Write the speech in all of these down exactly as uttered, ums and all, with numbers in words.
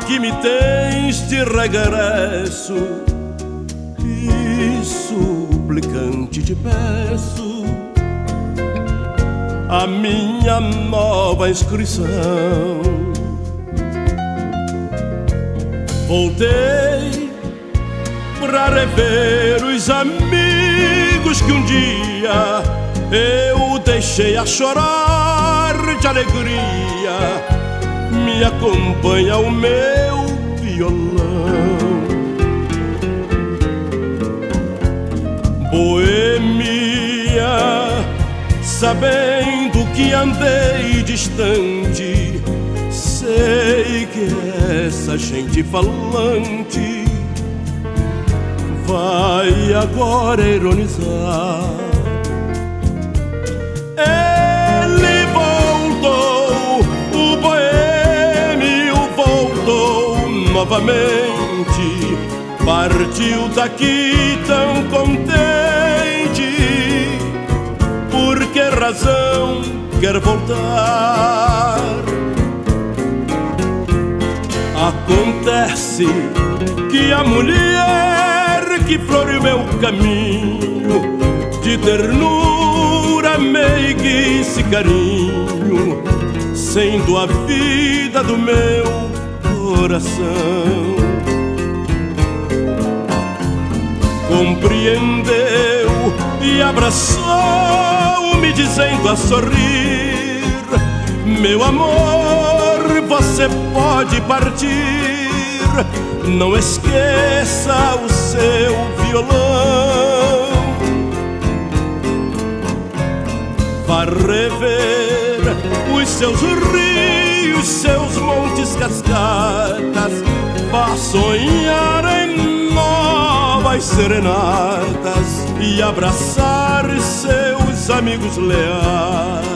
que me tens de regresso, e suplicante te peço a minha nova inscrição. Voltei pra rever os amigos que um dia eu deixei a chorar de alegria. Me acompanha o meu violão. Boemia, sabendo que andei distante, sei que essa gente falante vai agora ironizar. Ele voltou, o boêmio voltou novamente, partiu daqui tão contente. Por que razão quer voltar? Acontece que a mulher que floreou meu caminho de ternura, meiguice e carinho, sendo a vida do meu coração, compreendeu e abraçou, me dizendo a sorrir: meu amor, você pode partir, não esqueça o seu violão. Vá rever os seus rios, seus montes, cascatas, vá sonhar em novas serenatas e abraçar seus amigos leais.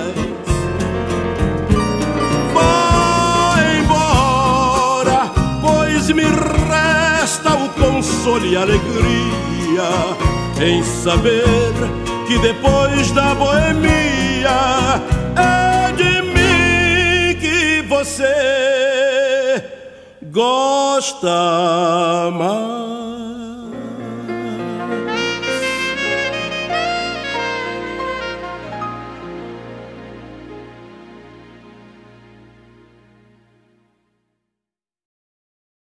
Me resta o consolo e a alegria em saber que depois da boemia é de mim que você gosta mais.